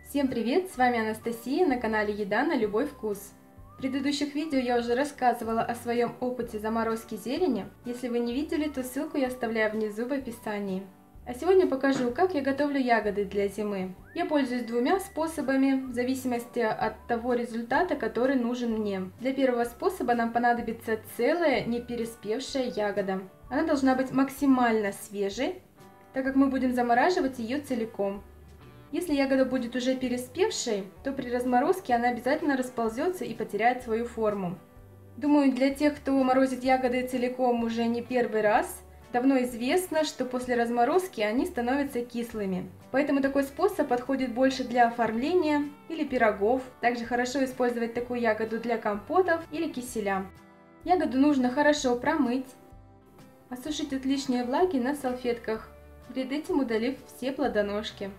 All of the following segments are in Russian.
Всем привет! С вами Анастасия на канале Еда на любой вкус. В предыдущих видео я уже рассказывала о своем опыте заморозки зелени. Если вы не видели, то ссылку я оставляю внизу в описании. А сегодня покажу, как я готовлю ягоды для зимы. Я пользуюсь двумя способами, в зависимости от того результата, который нужен мне. Для первого способа нам понадобится целая, не переспевшая ягода. Она должна быть максимально свежей, так как мы будем замораживать ее целиком. Если ягода будет уже переспевшей, то при разморозке она обязательно расползется и потеряет свою форму. Думаю, для тех, кто морозит ягоды целиком уже не первый раз, давно известно, что после разморозки они становятся кислыми. Поэтому такой способ подходит больше для оформления или пирогов. Также хорошо использовать такую ягоду для компотов или киселя. Ягоду нужно хорошо промыть, осушить от лишней влаги на салфетках, перед этим удалив все плодоножки.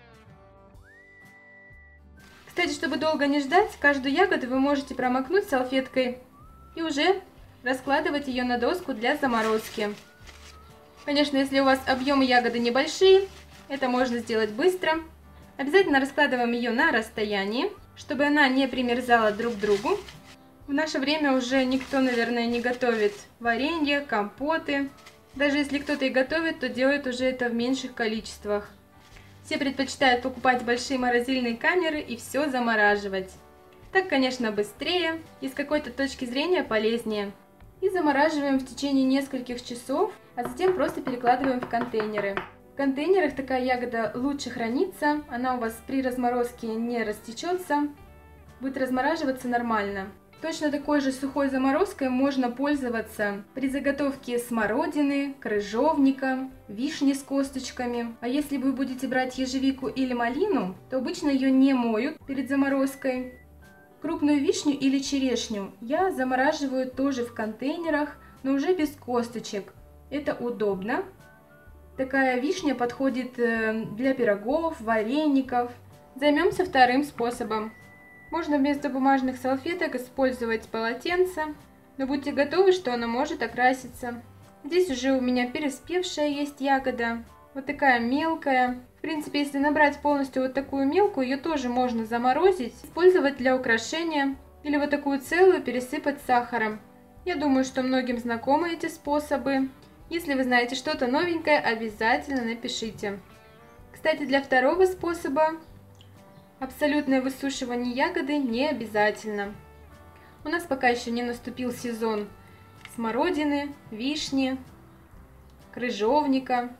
Кстати, чтобы долго не ждать, каждую ягоду вы можете промокнуть салфеткой и уже раскладывать ее на доску для заморозки. Конечно, если у вас объемы ягоды небольшие, это можно сделать быстро. Обязательно раскладываем ее на расстоянии, чтобы она не примерзала друг к другу. В наше время уже никто, наверное, не готовит варенье, компоты. Даже если кто-то и готовит, то делает уже это в меньших количествах. Все предпочитают покупать большие морозильные камеры и все замораживать. Так, конечно, быстрее и с какой-то точки зрения полезнее. И замораживаем в течение нескольких часов, а затем просто перекладываем в контейнеры. В контейнерах такая ягода лучше хранится, она у вас при разморозке не растечется, будет размораживаться нормально. Точно такой же сухой заморозкой можно пользоваться при заготовке смородины, крыжовника, вишни с косточками. А если вы будете брать ежевику или малину, то обычно ее не моют перед заморозкой. Крупную вишню или черешню я замораживаю тоже в контейнерах, но уже без косточек. Это удобно. Такая вишня подходит для пирогов, вареников. Займемся вторым способом. Можно вместо бумажных салфеток использовать полотенце, но будьте готовы, что оно может окраситься. Здесь уже у меня переспевшая есть ягода, вот такая мелкая. В принципе, если набрать полностью вот такую мелкую, ее тоже можно заморозить, использовать для украшения, или вот такую целую пересыпать сахаром. Я думаю, что многим знакомы эти способы. Если вы знаете что-то новенькое, обязательно напишите. Кстати, для второго способа абсолютное высушивание ягоды не обязательно. У нас пока еще не наступил сезон смородины, вишни, крыжовника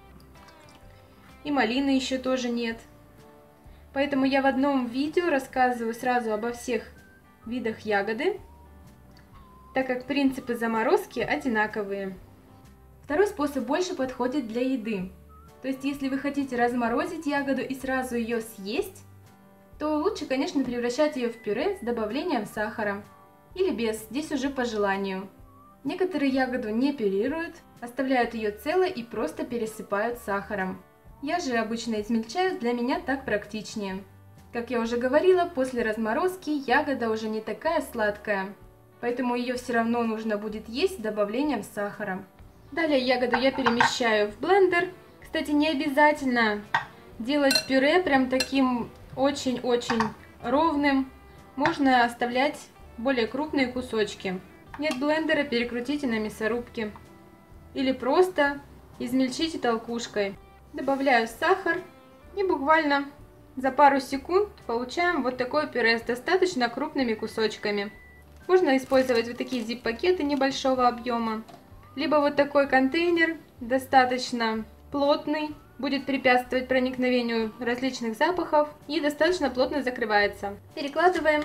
и малины еще тоже нет. Поэтому я в одном видео рассказываю сразу обо всех видах ягоды, так как принципы заморозки одинаковые. Второй способ больше подходит для еды. То есть, если вы хотите разморозить ягоду и сразу ее съесть, то лучше, конечно, превращать ее в пюре с добавлением сахара. Или без, здесь уже по желанию. Некоторые ягоду не пюрируют, оставляют ее целой и просто пересыпают сахаром. Я же обычно измельчаю, для меня так практичнее. Как я уже говорила, после разморозки ягода уже не такая сладкая, поэтому ее все равно нужно будет есть с добавлением сахара. Далее ягоду я перемещаю в блендер. Кстати, не обязательно делать пюре прям таким очень-очень ровным. Можно оставлять более крупные кусочки. Нет блендера, перекрутите на мясорубке. Или просто измельчите толкушкой. Добавляю сахар и буквально за пару секунд получаем вот такое пюре с достаточно крупными кусочками. Можно использовать вот такие зип-пакеты небольшого объема. Либо вот такой контейнер, достаточно плотный, будет препятствовать проникновению различных запахов и достаточно плотно закрывается. Перекладываем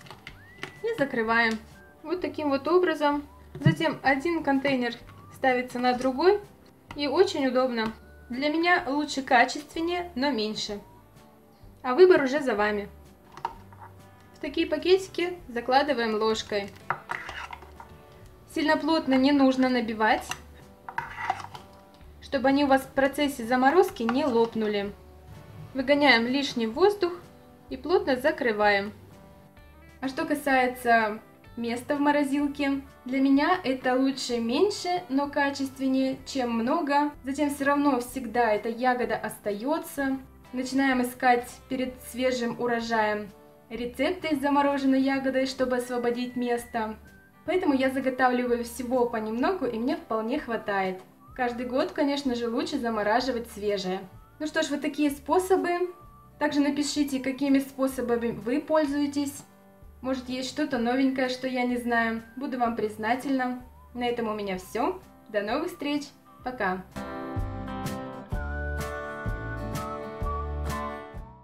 и закрываем. Вот таким вот образом. Затем один контейнер ставится на другой и очень удобно. Для меня лучше качественнее, но меньше. А выбор уже за вами. В такие пакетики закладываем ложкой. Сильно плотно не нужно набивать, чтобы они у вас в процессе заморозки не лопнули. Выгоняем лишний воздух и плотно закрываем. А что касается места в морозилке, для меня это лучше меньше, но качественнее, чем много. Затем все равно всегда эта ягода остается. начинаем искать перед свежим урожаем рецепты с замороженной ягодой, чтобы освободить место. Поэтому я заготавливаю всего понемногу, и мне вполне хватает. Каждый год, конечно же, лучше замораживать свежее. Ну что ж, вот такие способы. Также напишите, какими способами вы пользуетесь. Может, есть что-то новенькое, что я не знаю. Буду вам признательна. На этом у меня все. До новых встреч. Пока.